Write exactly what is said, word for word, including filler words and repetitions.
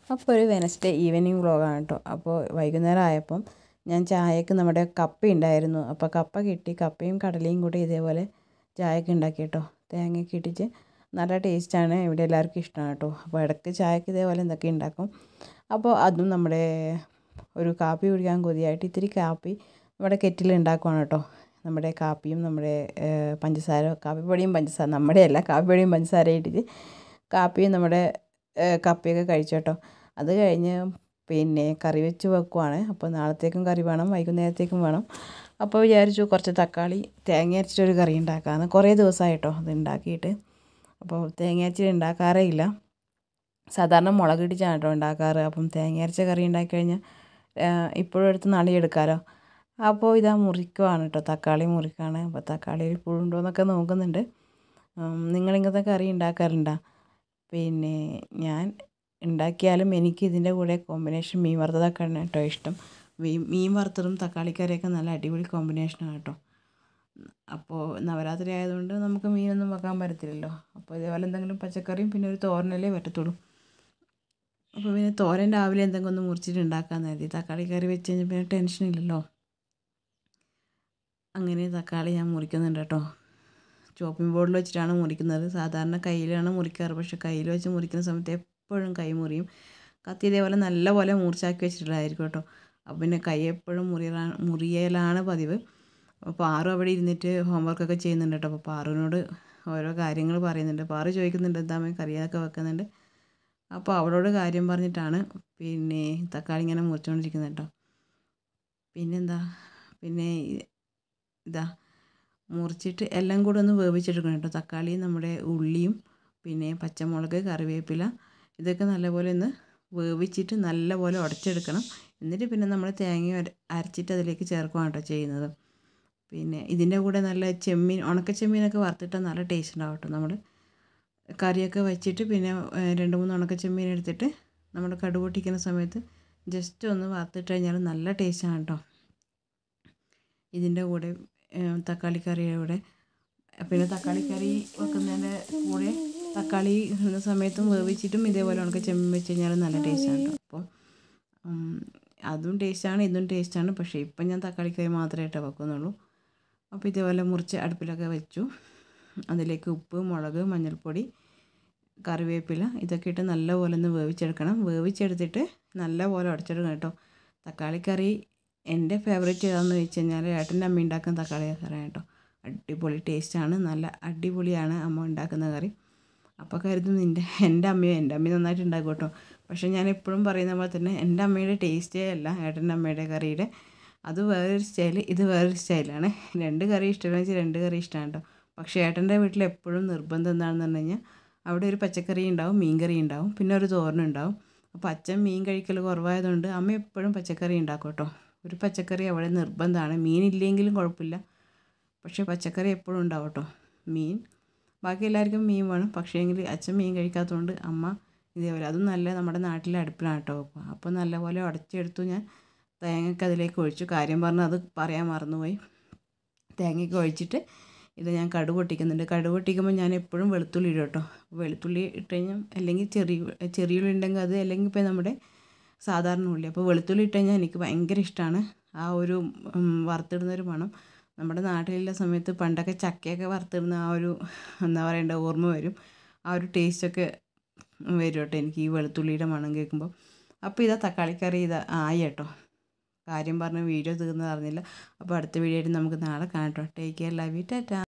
അപ്പോൾ ഒരു Wednesday evening വ്ളോഗാണ് കേട്ടോ. അപ്പോൾ വൈകുന്നേരം ആയപ്പം ഞാൻ ചായക്ക് നമ്മുടെ കപ്പ ഉണ്ടായിരുന്നു. അപ്പോൾ കപ്പ കിട്ടി, കപ്പയും കടലയും കൂടി ഇതേപോലെ ചായക്ക് ഉണ്ടാക്കി കേട്ടോ. തേങ്ങയൊക്കെ ഇട്ടിട്ട് നല്ല ടേസ്റ്റാണ്, ഇവിടെ എല്ലാവർക്കും ഇഷ്ടമാണ് കേട്ടോ. അപ്പോൾ ഇടയ്ക്ക് ചായക്ക് ഇതേപോലെ എന്തൊക്കെ ഉണ്ടാക്കും. അപ്പോൾ അതും നമ്മുടെ ഒരു കാപ്പി കുടിക്കാൻ കൊതിയായിട്ട് ഇത്തിരി കാപ്പി നമ്മുടെ കെറ്റിൽ ഉണ്ടാക്കുവാണ് കേട്ടോ. നമ്മുടെ കാപ്പിയും നമ്മുടെ പഞ്ചസാര, കാപ്പിപ്പൊടിയും പഞ്ചസാര, നമ്മുടെ അല്ല കാപ്പിപ്പൊടിയും പഞ്ചസാര ഇട്ടിട്ട് കാപ്പിയും നമ്മുടെ കപ്പയൊക്കെ കഴിച്ചു കേട്ടോ. അത് കഴിഞ്ഞ് പിന്നെ കറി വെച്ച് വെക്കുവാണ്. അപ്പോൾ നാളത്തേക്കും കറി വേണം, വൈകുന്നേരത്തേക്കും വേണം. അപ്പോൾ വിചാരിച്ചു കുറച്ച് തക്കാളി തേങ്ങ അരച്ചിട്ടൊരു കറി ഉണ്ടാക്കാമെന്ന്. കുറേ ദിവസമായിട്ടോ അത് ഉണ്ടാക്കിയിട്ട്. അപ്പോൾ തേങ്ങ അരച്ചിട്ട് ഉണ്ടാക്കാറേ ഇല്ല, സാധാരണ മുളക് ഇടിച്ചാണ് കേട്ടോ ഉണ്ടാക്കാറ്. അപ്പം തേങ്ങ അരച്ച കറി ഉണ്ടാക്കി കഴിഞ്ഞാൽ ഇപ്പോഴും എടുത്ത് നളിയെടുക്കാമല്ലോ. അപ്പോൾ ഇതാ മുറിക്കുവാണ് കേട്ടോ, തക്കാളി മുറിക്കുകയാണ്. അപ്പോൾ തക്കാളിയിൽ പുഴുണ്ടോ എന്നൊക്കെ നോക്കുന്നുണ്ട്. നിങ്ങളിങ്ങനത്തെ കറി ഉണ്ടാക്കാറുണ്ടോ? പിന്നെ ഞാൻ ഉണ്ടാക്കിയാലും എനിക്ക് ഇതിൻ്റെ കൂടെ കോമ്പിനേഷൻ മീൻ വറുത്തതൊക്കെയാണ് കേട്ടോ ഇഷ്ടം. മീൻ മീൻ വറുത്തതും തക്കാളിക്കറിയൊക്കെ നല്ല അടിപൊളി കോമ്പിനേഷനാണ് കേട്ടോ. അപ്പോൾ നവരാത്രി ആയതുകൊണ്ട് നമുക്ക് മീനൊന്നും വെക്കാൻ പറ്റത്തില്ലല്ലോ. അപ്പോൾ ഇതേപോലെ എന്തെങ്കിലും പച്ചക്കറിയും പിന്നെ ഒരു തോരനല്ലേ പറ്റത്തുള്ളൂ. അപ്പോൾ പിന്നെ തോരൻ രാവിലെ എന്തെങ്കിലും ഒന്ന് മുറിച്ചിട്ട് ഉണ്ടാക്കാമെന്ന് കരുതി. തക്കാളി കറി വെച്ച് കഴിഞ്ഞാൽ പിന്നെ ടെൻഷനില്ലല്ലോ. അങ്ങനെ തക്കാളി ഞാൻ മുറിക്കുന്നുണ്ട് കേട്ടോ. ചോപ്പിംഗ് ബോർഡിൽ വെച്ചിട്ടാണ് മുറിക്കുന്നത്. സാധാരണ കയ്യിലാണ് മുറിക്കാറ്, പക്ഷേ കയ്യിൽ വെച്ച് മുറിക്കുന്ന സമയത്ത് എപ്പോഴും കൈ മുറിയും. കത്തി ഇതേപോലെ നല്ല പോലെ മൂർച്ചാക്കി വെച്ചിട്ടുള്ളതായിരിക്കും കേട്ടോ. അപ്പോൾ പിന്നെ കൈ എപ്പോഴും മുറിയലാണ് മുറിയലാണ് പതിവ്. അപ്പോൾ പാറു അവിടെ ഇരുന്നിട്ട് ഹോംവർക്കൊക്കെ ചെയ്യുന്നുണ്ട് കേട്ടോ. അപ്പോൾ പാറുവിനോട് ഓരോ കാര്യങ്ങൾ പറയുന്നുണ്ട്. പാറു ചോദിക്കുന്നുണ്ട് എന്താമേ കറിയൊക്കെ വെക്കുന്നുണ്ട്. അപ്പോൾ അവളോട് കാര്യം പറഞ്ഞിട്ടാണ് പിന്നെ തക്കാളി ഇങ്ങനെ മുറിച്ചുകൊണ്ടിരിക്കുന്നത് കേട്ടോ. പിന്നെന്താ, പിന്നെ ഇതാ മുറിച്ചിട്ട് എല്ലാം കൂടെ ഒന്ന് വേവിച്ചെടുക്കണം കേട്ടോ. തക്കാളിയും നമ്മുടെ ഉള്ളിയും പിന്നെ പച്ചമുളക്, കറിവേപ്പില ഇതൊക്കെ നല്ലപോലെ ഒന്ന് വേവിച്ചിട്ട് നല്ലപോലെ ഉടച്ചെടുക്കണം. എന്നിട്ട് പിന്നെ നമ്മൾ തേങ്ങ അരച്ചിട്ട് അതിലേക്ക് ചേർക്കുകയാണ് കേട്ടോ ചെയ്യുന്നത്. പിന്നെ ഇതിൻ്റെ കൂടെ നല്ല ചെമ്മീൻ, ഉണക്ക ചെമ്മീനൊക്കെ വറുത്തിട്ടാൽ നല്ല ടേസ്റ്റ് ഉണ്ടാവും കേട്ടോ. നമ്മൾ കറിയൊക്കെ വെച്ചിട്ട് പിന്നെ രണ്ട് മൂന്ന് ഉണക്ക ചെമ്മീൻ എടുത്തിട്ട് നമ്മൾ കടുക് പൊട്ടിക്കുന്ന സമയത്ത് ജസ്റ്റ് ഒന്ന് വറുത്തിട്ട് കഴിഞ്ഞാൽ നല്ല ടേസ്റ്റാണ് കേട്ടോ ഇതിൻ്റെ കൂടെ, തക്കാളി കറിയുടെ കൂടെ. പിന്നെ തക്കാളി കറി വെക്കുന്നതിൻ്റെ കൂടെ തക്കാളി ഇടുന്ന സമയത്തും വേവിച്ചിട്ടും ഇതേപോലെ ഉണക്ക ചെമ്മീൻ വെച്ച് കഴിഞ്ഞാൽ നല്ല ടേസ്റ്റാണ് കേട്ടോ. അപ്പോൾ അതും ടേസ്റ്റാണ് ഇതും ടേസ്റ്റാണ്. പക്ഷേ ഇപ്പം ഞാൻ തക്കാളി കറി മാത്രമായിട്ടേ വെക്കുന്നുള്ളൂ. അപ്പോൾ ഇതേപോലെ മുറിച്ച് അടുപ്പിലൊക്കെ വെച്ചു. അതിലേക്ക് ഉപ്പ്, മുളക്, മഞ്ഞൾപ്പൊടി, കറിവേപ്പില ഇതൊക്കെ ഇട്ട് നല്ലപോലെ ഒന്ന് വേവിച്ചെടുക്കണം. വേവിച്ചെടുത്തിട്ട് നല്ലപോലെ ഉടച്ചെടുക്കണം കേട്ടോ. തക്കാളി കറി എൻ്റെ ഫേവറേറ്റ് ഏതാണെന്ന് വെച്ച് കഴിഞ്ഞാൽ ഏട്ടൻ്റെ അമ്മ ഉണ്ടാക്കുന്ന തക്കാളി കറിയാണ് കേട്ടോ. അടിപൊളി ടേസ്റ്റാണ്, നല്ല അടിപൊളിയാണ് അമ്മ ഉണ്ടാക്കുന്ന കറി. അപ്പോൾ കരുതും നിൻ്റെ എൻ്റെ അമ്മയോ, എൻ്റെ അമ്മ നന്നായിട്ട് ഉണ്ടാക്കും കേട്ടോ. പക്ഷേ ഞാൻ എപ്പോഴും പറയുന്ന പോലെ തന്നെ എൻ്റെ അമ്മയുടെ ടേസ്റ്റേ അല്ല ഏട്ടൻ്റെ അമ്മയുടെ കറിയുടെ. അത് വേറൊരു സ്റ്റൈൽ, ഇത് വേറൊരു സ്റ്റൈലാണ്. രണ്ട് കറി ഇഷ്ടമെന്ന് വെച്ചാൽ രണ്ട് കറി ഇഷ്ടമാണ് കേട്ടോ. പക്ഷേ ഏട്ടൻ്റെ വീട്ടിൽ എപ്പോഴും നിർബന്ധം എന്താണെന്ന് പറഞ്ഞു കഴിഞ്ഞാൽ അവിടെ ഒരു പച്ചക്കറി ഉണ്ടാവും, മീൻ കറി ഉണ്ടാവും, പിന്നെ ഒരു തോരനുണ്ടാവും. അപ്പോൾ അച്ഛൻ മീൻ കഴിക്കൽ കുറവായതുകൊണ്ട് അമ്മ എപ്പോഴും പച്ചക്കറി ഉണ്ടാക്കും കേട്ടോ. ഒരു പച്ചക്കറി അവിടെ നിർബന്ധമാണ്. മീനില്ലെങ്കിലും കുഴപ്പമില്ല, പക്ഷേ പച്ചക്കറി എപ്പോഴും ഉണ്ടാവും കേട്ടോ. മീൻ ബാക്കി എല്ലാവർക്കും മീൻ വേണം, പക്ഷേ എങ്കിൽ അച്ഛൻ മീൻ കഴിക്കാത്തതുകൊണ്ട് അമ്മ ഇതേപോലെ, അതും നല്ല നമ്മുടെ നാട്ടിലെ അടുപ്പിലാണ് കേട്ടോ. അപ്പോൾ നല്ലപോലെ ഉടച്ചെടുത്തു ഞാൻ. തേങ്ങയൊക്കെ അതിലേക്ക് ഒഴിച്ചു. കാര്യം പറഞ്ഞാൽ അത് പറയാൻ മറന്നുപോയി. തേങ്ങയൊക്കെ ഒഴിച്ചിട്ട് ഇത് ഞാൻ കടുക് പൊട്ടിക്കുന്നുണ്ട്. കടുക് പൊട്ടിക്കുമ്പോൾ ഞാൻ എപ്പോഴും വെളുത്തുള്ളി ഇടും കേട്ടോ. വെളുത്തുള്ളി ഇട്ട് കഴിഞ്ഞാൽ അല്ലെങ്കിൽ ചെറിയ ചെറിയുള്ളി ഉണ്ടെങ്കിൽ അത്, അല്ലെങ്കിൽ ഇപ്പോൾ നമ്മുടെ സാധാരണ ഉള്ളി. അപ്പോൾ വെളുത്തുള്ളി ഇട്ട് കഴിഞ്ഞാൽ എനിക്ക് ഭയങ്കര ഇഷ്ടമാണ് ആ ഒരു വറുത്തിടുന്നൊരു മണം. നമ്മുടെ നാട്ടിലുള്ള സമയത്ത് പണ്ടൊക്കെ ചക്കയൊക്കെ വറുത്തിടുന്ന ആ ഒരു എന്താ പറയേണ്ട ഓർമ്മ വരും. ആ ഒരു ടേസ്റ്റൊക്കെ വരും കേട്ടോ എനിക്ക് ഈ വെളുത്തുള്ളിയുടെ മണം കേൾക്കുമ്പോൾ. അപ്പോൾ ഇതാ തക്കാളിക്കറി ഇതാ ആയി കേട്ടോ. കാര്യം പറഞ്ഞ് വീഡിയോ തീർന്നത് അറിഞ്ഞില്ല. അപ്പോൾ അടുത്ത വീഡിയോ ആയിട്ട് നമുക്ക് നാളെ കാണാം കേട്ടോ. Take care, love you, Tata.